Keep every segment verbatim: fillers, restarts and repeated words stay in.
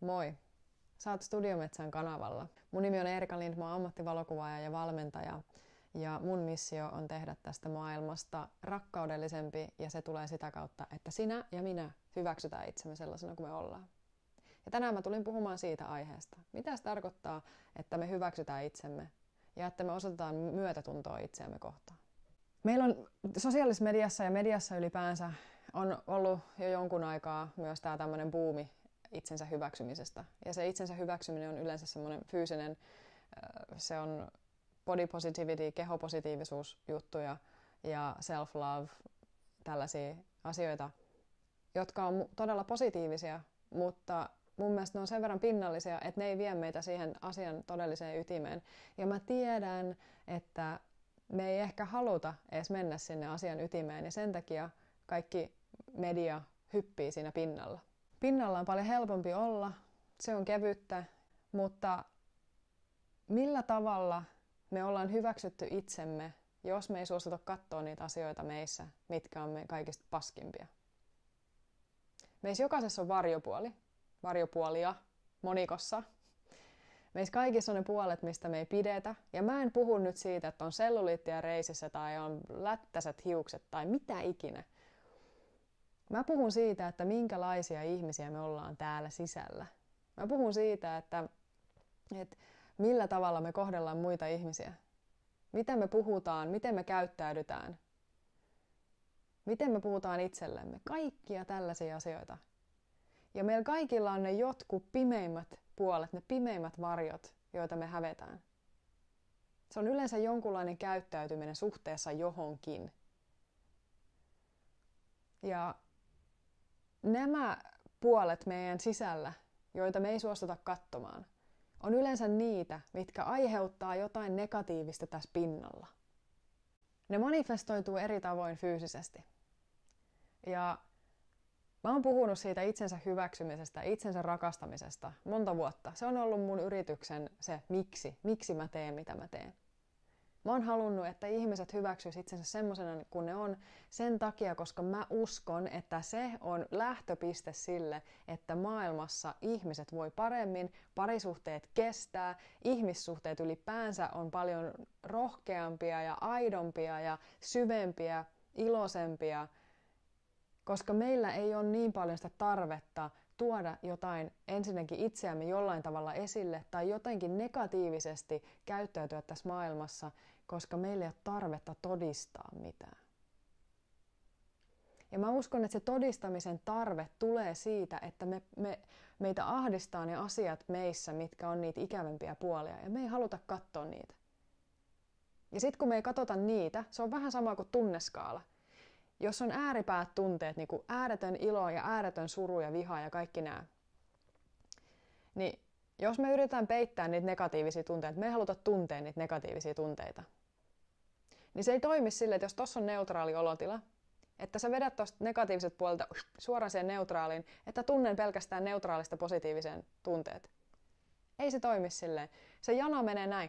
Moi! Sä oot Studiometsän kanavalla. Mun nimi on Eerika Lind, mä oon ammattivalokuvaaja ja valmentaja. Ja mun missio on tehdä tästä maailmasta rakkaudellisempi ja se tulee sitä kautta, että sinä ja minä hyväksytään itsemme sellaisena kuin me ollaan. Ja tänään mä tulin puhumaan siitä aiheesta. Mitä se tarkoittaa, että me hyväksytään itsemme ja että me osoitetaan myötätuntoa itseämme kohtaan. Meillä on sosiaalisessa mediassa ja mediassa ylipäänsä on ollut jo jonkun aikaa myös tää tämmönen buumi itsensä hyväksymisestä. Ja se itsensä hyväksyminen on yleensä semmoinen fyysinen, se on body positivity, kehopositiivisuus juttuja ja self-love, tällaisia asioita, jotka on todella positiivisia, mutta mun mielestä ne on sen verran pinnallisia, että ne ei vie meitä siihen asian todelliseen ytimeen. Ja mä tiedän, että me ei ehkä haluta edes mennä sinne asian ytimeen ja sen takia kaikki media hyppii siinä pinnalla. Pinnalla on paljon helpompi olla, se on kevyttä, mutta millä tavalla me ollaan hyväksytty itsemme, jos me ei suostuta katsoa niitä asioita meissä, mitkä on me kaikista paskimpia? Meissä jokaisessa on varjopuoli, varjopuolia monikossa. Meissä kaikissa on ne puolet, mistä me ei pidetä. Ja mä en puhu nyt siitä, että on selluliittia reisissä tai on lättäiset hiukset tai mitä ikinä. Mä puhun siitä, että minkälaisia ihmisiä me ollaan täällä sisällä. Mä puhun siitä, että, että millä tavalla me kohdellaan muita ihmisiä. Miten me puhutaan, miten me käyttäydytään. Miten me puhutaan itsellemme. Kaikkia tällaisia asioita. Ja meillä kaikilla on ne jotkut pimeimmät puolet, ne pimeimmät varjot, joita me hävetään. Se on yleensä jonkunlainen käyttäytyminen suhteessa johonkin. Ja nämä puolet meidän sisällä, joita me ei suostuta katsomaan, on yleensä niitä, mitkä aiheuttaa jotain negatiivista tässä pinnalla. Ne manifestoituu eri tavoin fyysisesti. Ja mä oon puhunut siitä itsensä hyväksymisestä, itsensä rakastamisesta monta vuotta. Se on ollut mun yrityksen se miksi, miksi mä teen mitä mä teen. Mä oon halunnut, että ihmiset hyväksyis itsensä semmosena kuin ne on sen takia, koska mä uskon, että se on lähtöpiste sille, että maailmassa ihmiset voi paremmin, parisuhteet kestää, ihmissuhteet ylipäänsä on paljon rohkeampia ja aidompia ja syvempiä, iloisempia, koska meillä ei ole niin paljon sitä tarvetta tuoda jotain ensinnäkin itseämme jollain tavalla esille tai jotenkin negatiivisesti käyttäytyä tässä maailmassa, koska meillä ei ole tarvetta todistaa mitään. Ja mä uskon, että se todistamisen tarve tulee siitä, että me, me, meitä ahdistaa ne asiat meissä, mitkä on niitä ikävämpiä puolia, ja me ei haluta katsoa niitä. Ja sitten kun me ei katsota niitä, se on vähän sama kuin tunneskaala. Jos on ääripäät tunteet, niin kuin ääretön ilo ja ääretön suru ja viha ja kaikki nämä, niin jos me yritetään peittää niitä negatiivisia tunteita, me ei haluta tuntea niitä negatiivisia tunteita, niin se ei toimi silleen, että jos tossa on neutraali olotila, että sä vedät tosta negatiiviset puolelta suoraan siihen neutraaliin, että tunnen pelkästään neutraalista positiivisen tunteet. Ei se toimi silleen. Se jano menee näin.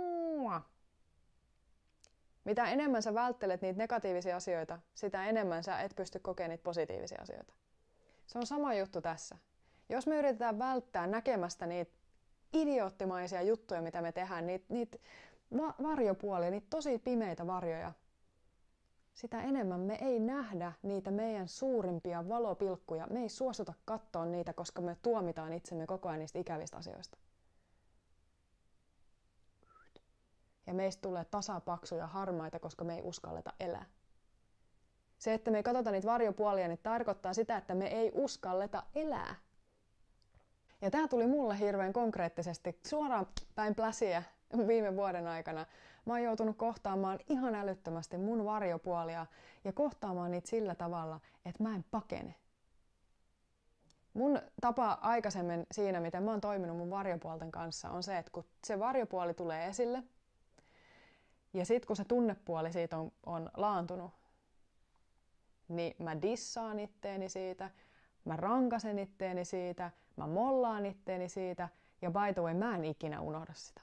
Mitä enemmän sä välttelet niitä negatiivisia asioita, sitä enemmän sä et pysty kokemaan niitä positiivisia asioita. Se on sama juttu tässä. Jos me yritetään välttää näkemästä niitä idioottimaisia juttuja, mitä me tehdään, niitä, niitä varjopuolia, niitä tosi pimeitä varjoja, sitä enemmän me ei nähdä niitä meidän suurimpia valopilkkuja. Me ei suostuta katsoa niitä, koska me tuomitaan itsemme koko ajan niistä ikävistä asioista. Ja meistä tulee tasapaksuja harmaita, koska me ei uskalleta elää. Se, että me ei katsota niitä varjopuolia, niin tarkoittaa sitä, että me ei uskalleta elää. Ja tämä tuli mulle hirveän konkreettisesti suoraan päin pläsiä viime vuoden aikana. Mä oon joutunut kohtaamaan ihan älyttömästi mun varjopuolia ja kohtaamaan niitä sillä tavalla, että mä en pakene. Mun tapa aikaisemmin siinä, miten mä oon toiminut mun varjopuolten kanssa, on se, että kun se varjopuoli tulee esille, ja sit kun se tunnepuoli siitä on, on laantunut, niin mä dissaan itteeni siitä, mä rankasen itteeni siitä, mä mollaan itteeni siitä, ja by the way, mä en ikinä unohda sitä.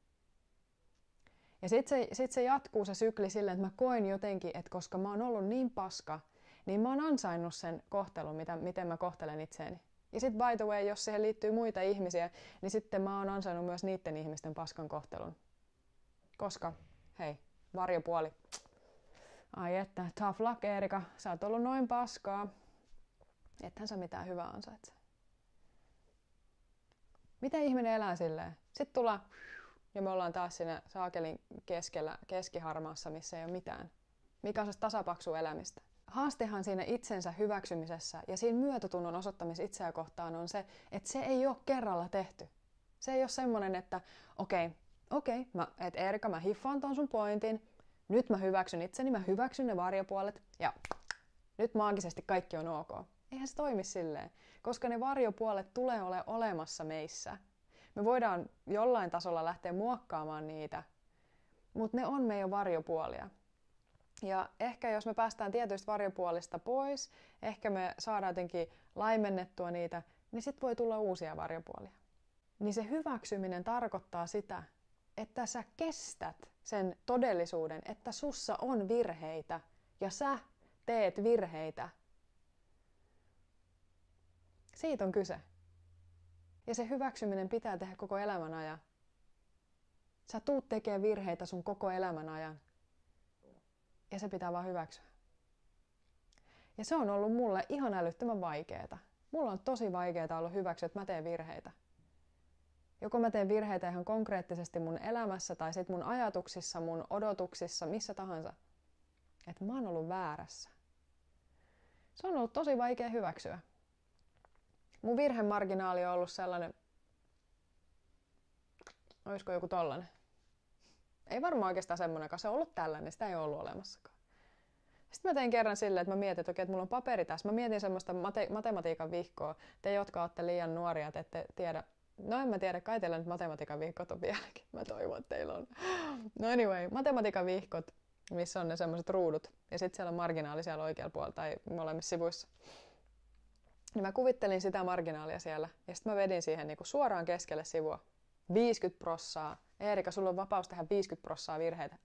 Ja sit se, sit se jatkuu se sykli silleen, että mä koen jotenkin, että koska mä oon ollut niin paska, niin mä oon ansainnut sen kohtelun, mitä, miten mä kohtelen itseäni. Ja sit by the way, jos siihen liittyy muita ihmisiä, niin sitten mä oon ansainnut myös niiden ihmisten paskan kohtelun. Koska, hei, varjopuoli. Ai että, tough luck Eerika, sä oot ollut noin paskaa. Ethän sä mitään hyvää ansaitse. Miten ihminen elää silleen? Sitten tullaan, ja me ollaan taas siinä saakelin keskellä, keskiharmaassa, missä ei ole mitään. Mikä on se tasapaksu elämistä? Haastehan siinä itsensä hyväksymisessä ja siinä myötätunnon osoittamisessa itseä kohtaan on se, että se ei ole kerralla tehty. Se ei ole semmoinen, että okei, okay, okei, okay, että Eerika, mä hiffaan ton sun pointin, nyt mä hyväksyn itseni, mä hyväksyn ne varjopuolet ja nyt maagisesti kaikki on ok. Eihän se toimi silleen, koska ne varjopuolet tulee ole olemassa meissä. Me voidaan jollain tasolla lähteä muokkaamaan niitä, mutta ne on meidän varjopuolia. Ja ehkä jos me päästään tietyistä varjopuolista pois, ehkä me saadaan jotenkin laimennettua niitä, niin sitten voi tulla uusia varjopuolia. Niin se hyväksyminen tarkoittaa sitä, että sä kestät sen todellisuuden, että sussa on virheitä ja sä teet virheitä. Siitä on kyse. Ja se hyväksyminen pitää tehdä koko elämän ajan. Sä tuut tekemään virheitä sun koko elämän ajan. Ja se pitää vaan hyväksyä. Ja se on ollut mulle ihan älyttömän vaikeeta. Mulla on tosi vaikeeta ollut hyväksyä, että mä teen virheitä. Joko mä teen virheitä ihan konkreettisesti mun elämässä tai sit mun ajatuksissa, mun odotuksissa, missä tahansa. Että mä oon ollut väärässä. Se on ollut tosi vaikea hyväksyä. Mun virhemarginaali on ollut sellainen, olisiko joku tollanen. Ei varmaan oikeastaan semmoinenkaan, se on ollut tällainen, sitä ei ole ollut olemassakaan. Sitten mä tein kerran silleen, että mä mietin, että okei, että mulla on paperi tässä. Mä mietin semmoista mate- matematiikan vihkoa. Te, jotka olette liian nuoria, te ette tiedä. No en mä tiedä, kai teillä nyt matematiikan vihkot on vieläkin. Mä toivon, että teillä on. No anyway, matematiikan vihkot, missä on ne semmoiset ruudut. Ja sitten siellä on marginaali siellä oikealla puolella tai molemmissa sivuissa. Niin mä kuvittelin sitä marginaalia siellä. Ja sitten mä vedin siihen niinku suoraan keskelle sivua. viisikymmentä prossaa. Eerika, sulla on vapaus tehdä viisikymmentä prossaa virheitä.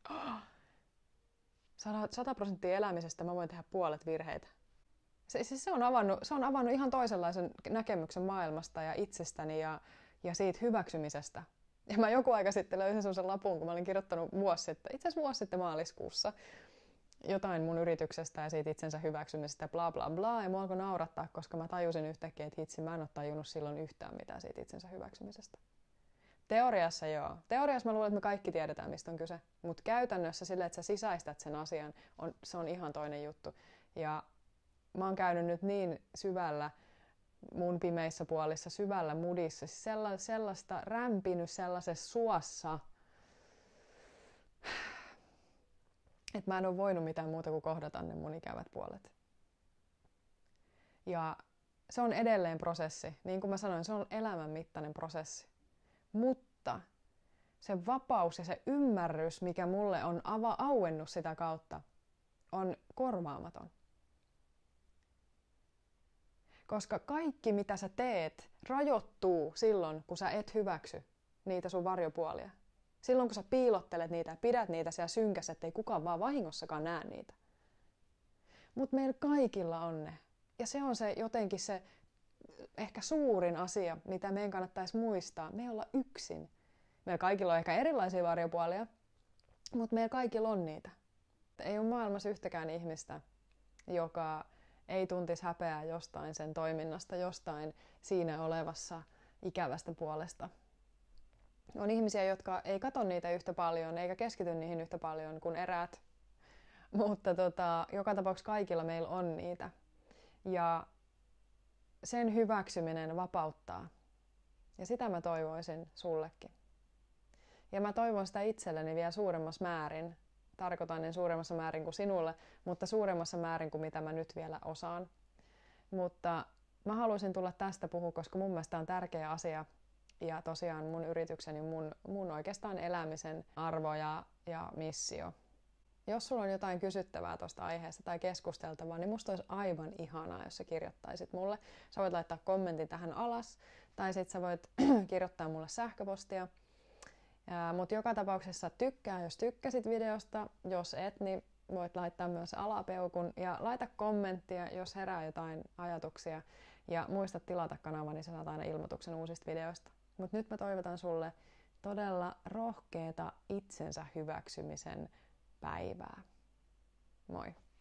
sata prosenttia elämisestä mä voin tehdä puolet virheitä. Se, se, se, on avannut, se on avannut ihan toisenlaisen näkemyksen maailmasta ja itsestäni ja, ja siitä hyväksymisestä. Ja mä joku aika sitten löysin sellaisen lapun, kun mä olin kirjoittanut vuosi sitten, itse asiassa vuosi sitten maaliskuussa, jotain mun yrityksestä ja siitä itsensä hyväksymisestä bla bla bla. Ja mua alkoi naurattaa, koska mä tajusin yhtäkkiä, että hitsi, mä en ole tajunnut silloin yhtään mitään siitä itsensä hyväksymisestä. Teoriassa joo. Teoriassa mä luulen, että me kaikki tiedetään, mistä on kyse. Mutta käytännössä sillä, että sä sisäistät sen asian, on, se on ihan toinen juttu. Ja mä oon käynyt nyt niin syvällä mun pimeissä puolissa, syvällä mudissa, siis sella, sellaista rämpinyt sellaisessa suossa, että mä en ole voinut mitään muuta kuin kohdata ne mun ikävät puolet. Ja se on edelleen prosessi. Niin kuin mä sanoin, se on elämän mittainen prosessi. Mutta se vapaus ja se ymmärrys, mikä mulle on ava- auennut sitä kautta, on korvaamaton. Koska kaikki, mitä sä teet, rajoittuu silloin, kun sä et hyväksy niitä sun varjopuolia. Silloin, kun sä piilottelet niitä ja pidät niitä siellä synkässä, ettei kukaan vaan vahingossakaan näe niitä. Mutta meillä kaikilla on ne. Ja se on se jotenkin se ehkä suurin asia, mitä meidän kannattaisi muistaa. Me ei olla yksin. Meillä kaikilla on ehkä erilaisia varjopuolia, mutta meillä kaikilla on niitä. Ei ole maailmassa yhtäkään ihmistä, joka ei tuntisi häpeää jostain sen toiminnasta, jostain siinä olevassa ikävästä puolesta. On ihmisiä, jotka ei katso niitä yhtä paljon, eikä keskity niihin yhtä paljon kuin eräät. Mutta tota, joka tapauksessa kaikilla meillä on niitä. Ja sen hyväksyminen vapauttaa. Ja sitä mä toivoisin sullekin. Ja mä toivon sitä itselleni vielä suuremmassa määrin. Tarkoitan en suuremmassa määrin kuin sinulle, mutta suuremmassa määrin kuin mitä mä nyt vielä osaan. Mutta mä haluaisin tulla tästä puhua, koska mun mielestä on tärkeä asia. Ja tosiaan mun yritykseni, mun, mun oikeastaan elämisen arvo ja, ja missio. Jos sulla on jotain kysyttävää tuosta aiheesta tai keskusteltavaa, niin musta olisi aivan ihanaa, jos sä kirjoittaisit mulle. Sä voit laittaa kommentin tähän alas, tai sit sä voit kirjoittaa mulle sähköpostia. Mutta joka tapauksessa tykkää, jos tykkäsit videosta. Jos et, niin voit laittaa myös alapeukun ja laita kommenttia, jos herää jotain ajatuksia. Ja muista tilata kanava, niin sä saat aina ilmoituksen uusista videoista. Mut nyt mä toivotan sulle todella rohkeeta itsensä hyväksymisen päivää. Moi!